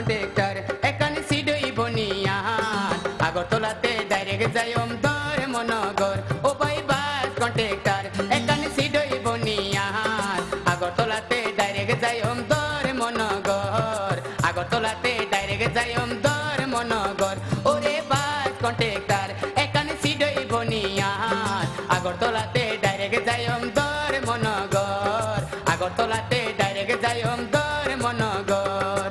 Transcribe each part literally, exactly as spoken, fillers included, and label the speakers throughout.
Speaker 1: contractor এখানে সিডই বনিয়ান আগরতলাতে direct যাইম দর মনগর ও ভাই বাস কন্ট্রাক্টর এখানে সিডই বনিয়ান আগরতলাতে ডাইরেক্ট যাইম দর মনগর আগরতলাতে ডাইরেক্ট যাইম দর মনগর ওরে বাস কন্ট্রাক্টর এখানে সিডই বনিয়ান আগরতলাতে ডাইরেক্ট যাইম দর মনগর আগরতলাতে ডাইরেক্ট যাইম দর মনগর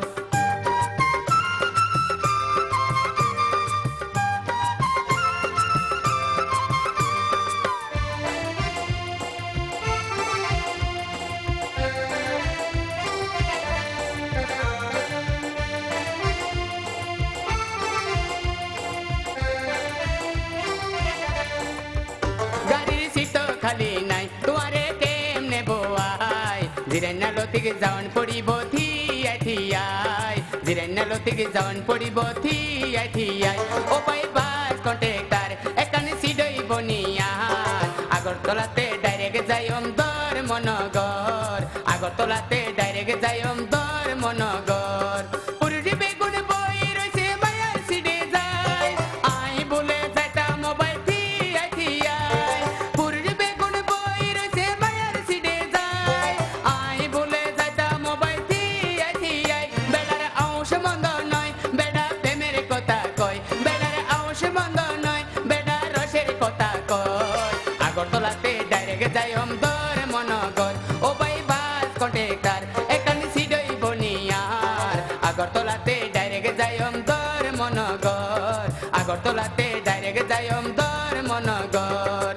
Speaker 1: গাড়ির সিট খালি নাই তোমারে কেমনে বোয়াই জিরেনালো থেকে যাওন পড়িব থিয়াই থিয়াই জিরেনালো থেকে যাওন পড়িব থিয়াই থিয়াই ও ভাই বাস কন্ট্রাক্টর এখানে সিডই বনিয়ান আগরতলাতে ডাইরেক্ট যাইম দর মনগর আগরতলাতে ডাইরেক্ট যাইম দর মনগর পুরুষি বেগুন বই রয়েছে মায়ার সিডে যায় আই বলে যাইতা মোবাইল থিয়াই থিয়াই পুরুষি বেগুন বই রয়েছে মায়ার সিডে যায় আই বলে যাইতা মোবাইল থিয়াই থিয়াই বেড়ার অংশ মন্দ নয় বেড়া প্রেমের কথা কয় বেড়ার অংশ মন্দ নয় বেড়া রসের কথা কয় আগরতলাতে ডাইরেক্ট যাইম দর মনগর ও ভাই বাস কন্ট্রাক্টর এখানে সিডই বনিয়ার আগরতলাতে ডাইরেক্ট যাইম দর মনগর আগরতলাতে ডাইরেক্ট যাইম দর মনগর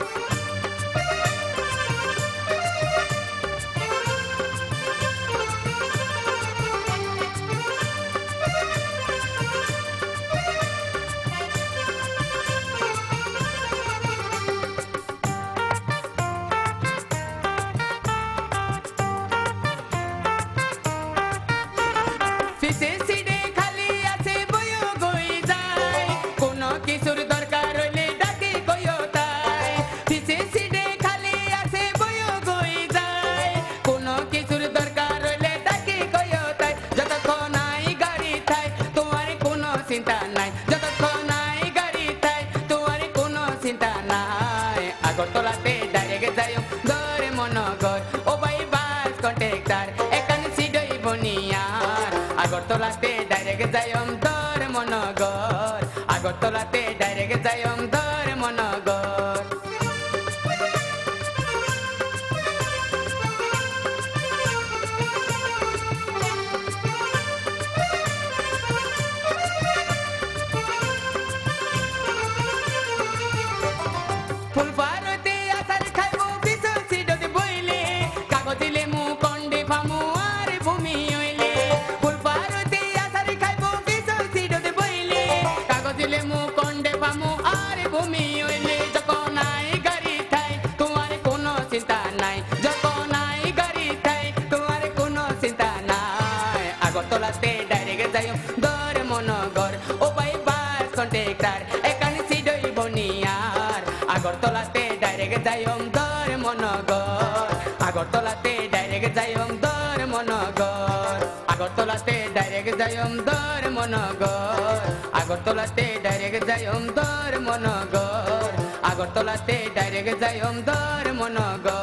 Speaker 1: ফিসে সিডে খালি আছে বইও গই যায় কোনো কিছুর দরকার হইলে ডাকে কইও তাই ফিসে সিডে খালি আছে বইও গই যায় কোনো কিছুর দরকার হইলে ডাকে কইও তাই যতক্ষণ নাই গাড়ি থাই তোমার কোনো চিন্তা নাই যতক্ষণ নাই গাড়ি থাই তোমার কোনো চিন্তা নাই আগরতলাতে ডাইরেক্ট যাইম দর মনগর ও ভাই বাস কন্ট্রাক্টর এখানে সিডই বনিয়ার আগরতলাতে ডাইরেক্ট যাইম দর মনগর আগরতলাতে ডাইরেক্ট যাইম দর মনগর ফুলপারতে আসার খাইব বিষ সিডত বইলে কাগজ লেমু কন্ডে ফামু আর ভূমি হইলে ফুলপারতে আসার খাইব বিষ সিডত বইলে কাগজ লেমু কন্ডে ফামু আর ভূমি হইলে যখন নাই গাড়ি থাই তোমার কোনো চিন্তা নাই যখন নাই গাড়ি থাই তোমার কোনো চিন্তা নাই আগরতলাতে ডাইরেক্ট যাইম দর মনগর ও ভাই বাস কন্ট্রাক্টর এখানে সিডই বনিয়ার আগরতলাতে ডাইরেক্ট যাইম দর মনগর আগরতলাতে ডাইরেক্ট যাইম দর মনগর আগরতলাতে ডাইরেক্ট যাইম দর মনগর আগরতলাতে ডাইরেক্ট যাইম দর মনগর আগরতলাতে ডাইরেক্ট যাইম দর মনগর